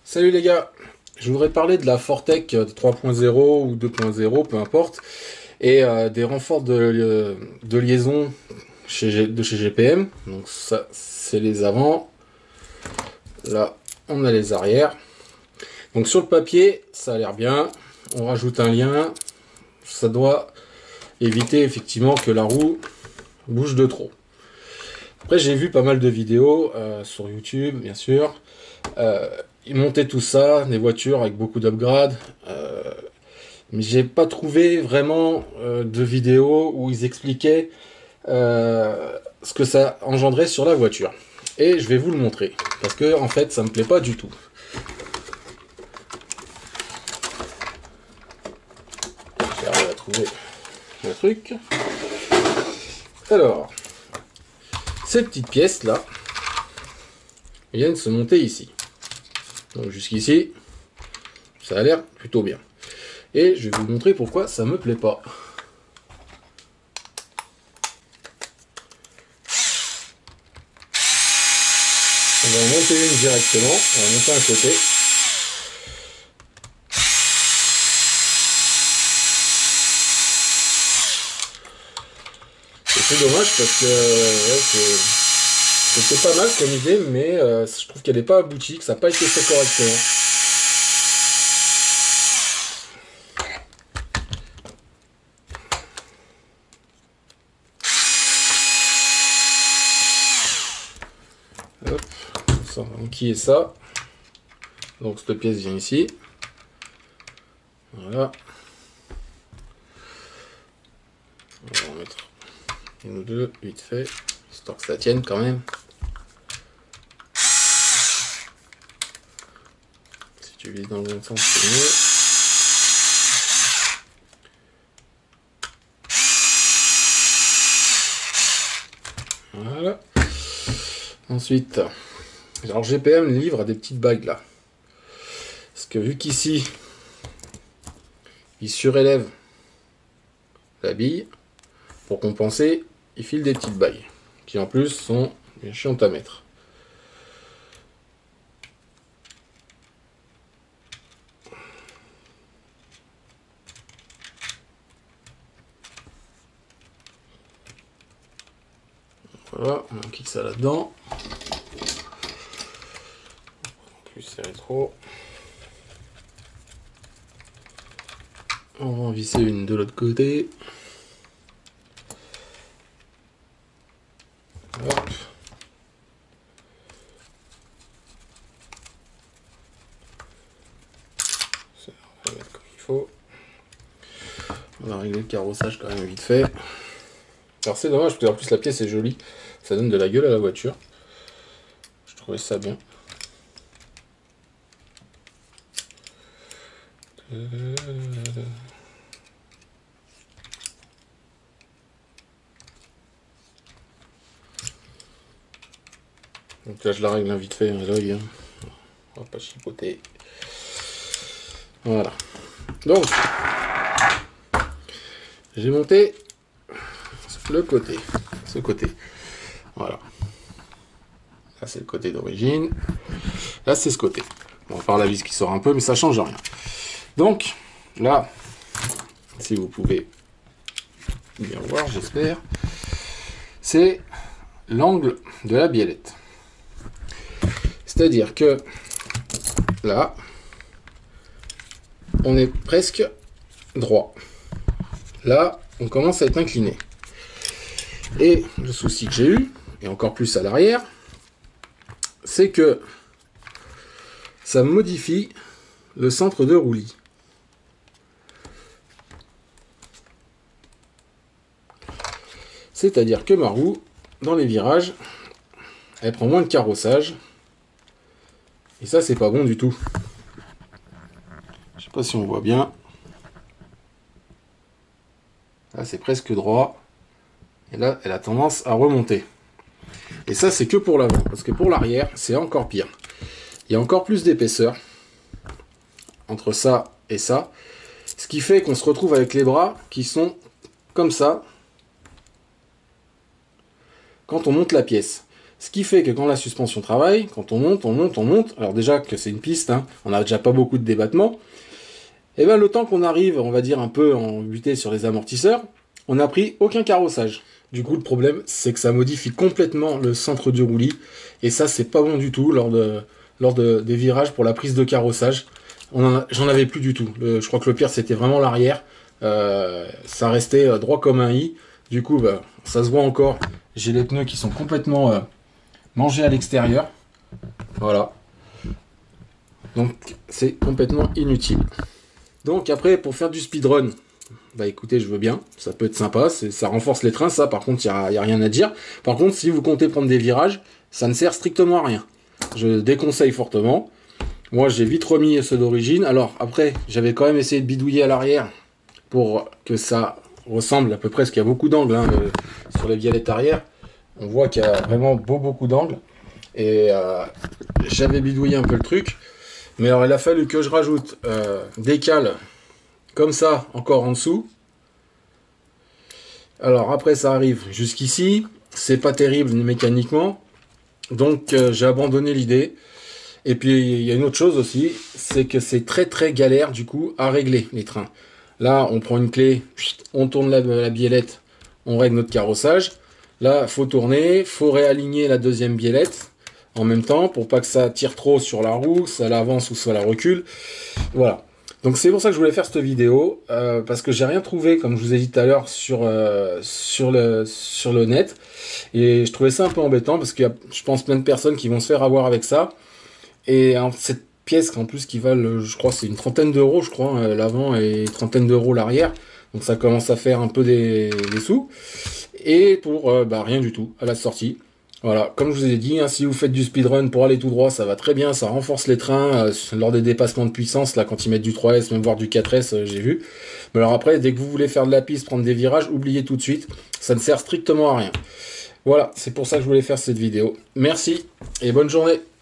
Salut les gars, je voudrais parler de la Fortec 3.0 ou 2.0, peu importe, et des renforts de liaison de chez GPM. Donc ça, c'est les avant. Là, on a les arrières. Donc sur le papier, ça a l'air bien. On rajoute un lien. Ça doit éviter effectivement que la roue bouge de trop. Après, j'ai vu pas mal de vidéos sur YouTube, bien sûr. Ils montaient tout ça, des voitures avec beaucoup d'upgrades. Mais j'ai pas trouvé vraiment de vidéos où ils expliquaient ce que ça engendrait sur la voiture. Et je vais vous le montrer. Parce que en fait, ça me plaît pas du tout. J'arrive à trouver le truc. Alors, ces petites pièces là viennent se monter ici. Donc jusqu'ici, ça a l'air plutôt bien. Et je vais vous montrer pourquoi ça me plaît pas. On va en monter une directement, on va monter un côté. Et c'est dommage parce que ouais, c'était pas mal comme idée, mais je trouve qu'elle n'est pas aboutie, que ça n'a pas été fait correctement. Hop, ça, on va enquiller ça. Donc cette pièce vient ici. Voilà. On va en mettre une ou deux, vite fait, histoire que ça tienne quand même. Si tu vises dans le bon sens, c'est mieux. Voilà. Ensuite, alors GPM livre des petites bagues là. Parce que vu qu'ici, il surélève la bille, pour compenser, il file des petites bagues, qui en plus sont bien chiantes à mettre. Voilà, on enquille ça là-dedans. Plus serré trop. On va en visser une de l'autre côté. Hop. Ça, on va mettre comme il faut. On va régler le carrossage quand même vite fait. Alors c'est dommage parce que en plus la pièce est jolie. Ça donne de la gueule à la voiture. Je trouvais ça bien. Donc là je la règle vite fait, hein, l'œil. Hein. On va pas chipoter. Voilà. Donc j'ai monté le côté. Ce côté. Voilà. Là c'est le côté d'origine. Là c'est ce côté. Bon, par la vis qui sort un peu, mais ça change rien. Donc là, si vous pouvez bien voir, j'espère, c'est l'angle de la biellette. C'est-à-dire que là, on est presque droit. Là, on commence à être incliné. Et le souci que j'ai eu, et encore plus à l'arrière, c'est que ça modifie le centre de roulis. C'est-à-dire que ma roue, dans les virages, elle prend moins de carrossage. Et ça, c'est pas bon du tout. Je sais pas si on voit bien. Là, c'est presque droit. Et là, elle a tendance à remonter. Et ça, c'est que pour l'avant. Parce que pour l'arrière, c'est encore pire. Il y a encore plus d'épaisseur entre ça et ça. Ce qui fait qu'on se retrouve avec les bras qui sont comme ça quand on monte la pièce. Ce qui fait que quand la suspension travaille, quand on monte, on monte, on monte, alors déjà que c'est une piste, hein, on n'a déjà pas beaucoup de débattement, et bien le temps qu'on arrive, on va dire un peu en buté sur les amortisseurs, on n'a pris aucun carrossage. Du coup, le problème, c'est que ça modifie complètement le centre du roulis, et ça, c'est pas bon du tout des virages pour la prise de carrossage. J'en avais plus du tout. Je crois que le pire, c'était vraiment l'arrière. Ça restait droit comme un i. Du coup, bah, ça se voit encore. J'ai les pneus qui sont complètement mangés à l'extérieur. Voilà. Donc, c'est complètement inutile. Donc, après, pour faire du speedrun, bah écoutez, je veux bien. Ça peut être sympa. Ça renforce les trains, ça. Par contre, il n'y a rien à dire. Par contre, si vous comptez prendre des virages, ça ne sert strictement à rien. Je déconseille fortement. Moi, j'ai vite remis ceux d'origine. Alors, après, j'avais quand même essayé de bidouiller à l'arrière pour que ça ressemble à peu près, parce qu'il y a beaucoup d'angles hein, sur les vialettes arrière. On voit qu'il y a vraiment beaucoup d'angles. Et j'avais bidouillé un peu le truc. Mais alors, il a fallu que je rajoute des cales comme ça, encore en dessous. Alors, après, ça arrive jusqu'ici. C'est pas terrible mécaniquement. Donc, j'ai abandonné l'idée. Et puis il y a une autre chose aussi, c'est que c'est très galère du coup à régler les trains. Là, on prend une clé, on tourne la biellette, on règle notre carrossage. Là, faut tourner, faut réaligner la deuxième biellette en même temps pour pas que ça tire trop sur la roue, que ça l'avance ou soit la recule. Voilà. Donc c'est pour ça que je voulais faire cette vidéo parce que j'ai rien trouvé, comme je vous ai dit tout à l'heure, sur le net. Et je trouvais ça un peu embêtant parce qu'il y a, je pense, plein de personnes qui vont se faire avoir avec ça. Et cette pièce en plus qui valent, je crois, c'est une trentaine d'euros, je crois, l'avant et une trentaine d'euros l'arrière. Donc ça commence à faire un peu des sous. Et pour rien du tout à la sortie. Voilà, comme je vous ai dit, hein, si vous faites du speedrun pour aller tout droit, ça va très bien, ça renforce les trains lors des dépassements de puissance, là quand ils mettent du 3S, même voire du 4S, j'ai vu. Mais alors après, dès que vous voulez faire de la piste, prendre des virages, oubliez tout de suite, ça ne sert strictement à rien. Voilà, c'est pour ça que je voulais faire cette vidéo. Merci et bonne journée.